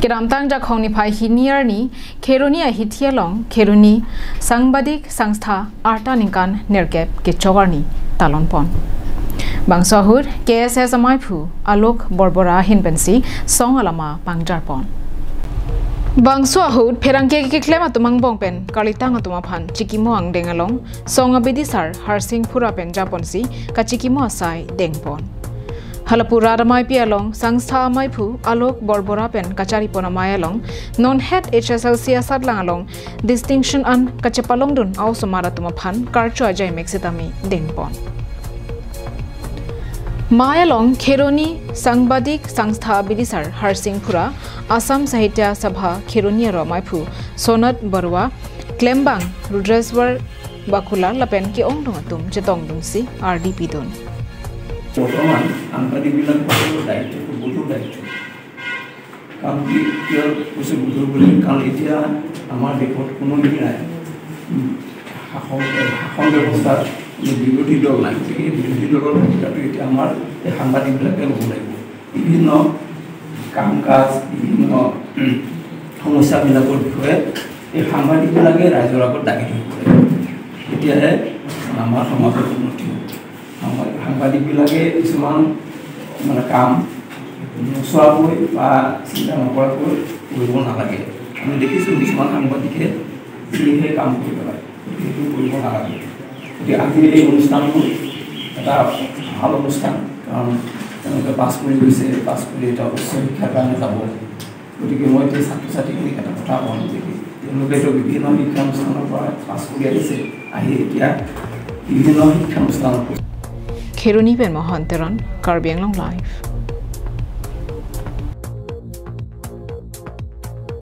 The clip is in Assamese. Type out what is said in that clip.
Kiramtang Jakhoni Pai Hinierni, Kheroni Ahitialong, Kheroni Sangbadik Sangstha, Arta Ninkan, nerkep, Kechogarni, Talon Pon. Bangsahud, KSS Amaipu, Alok Borbora Hinbensi, Song Alama, Bangjar Pon. Bangsahud, Perangke Klema to Mangbongpen, Kalitanga to Mapan, Chikimo Ingdeng along, Song Abedisar, Harsing Purapen Japonsi, Kachikimo Asai, Dengpon. Halapura Ramai Pialong, Sangstha Maipu, Alok Borbora Pen, Kachari Ponamai along, non head HSLC Sadlang along, distinction an Kachapalong dun, also Maratumapan, Karcho Ajay Mexitami, Dengpon. Mayalong Kheroni Sangbadik Sangstha Bidisar Harsing Pura, Assam Sahitya Sabha Kheroni Ramaipu, Sonat Barwa, Klembang, Rudreswar Bakula, Lapen Ki Ongdungatum, Jetong Dunsi, RDP Dun. Potongan angka dibilang betul daitu betul daitu. Kami dia usul betul boleh kalau dia amal dekor kuno ini lah. Hakon berbesar lebih tidur lagi, tidur tapi amal hamba dibilang kan boleh. Ini no kamkas, ini no homosa bila boleh. Hamba dibilang kan raja rakyat daging boleh. Dia amal hamba kuno hamba dibilangnya semua merekam suatu pak sidang apa pun belum lagi. Kami dekis semua hamba dikit ini kamu juga itu belum lagi. Jadi akhirnya অনুষ্ঠান এটা ভালো অনুষ্ঠান কারণ তেওঁলোকে পাছ কৰি গৈছে পাছ কৰি এটা উচ্চ শিক্ষাৰ কাৰণে যাব গতিকে মই এই ছাত্ৰ ছাত্ৰীখিনিক এটা কথা কওঁ যে তেওঁলোকেতো বিভিন্ন শিক্ষানুষ্ঠানৰ পৰা পাছ কৰি আহিছে আহি এতিয়া বিভিন্ন শিক্ষানুষ্ঠানত Kheroni Pen Mohanteron, Karbiang Long Life.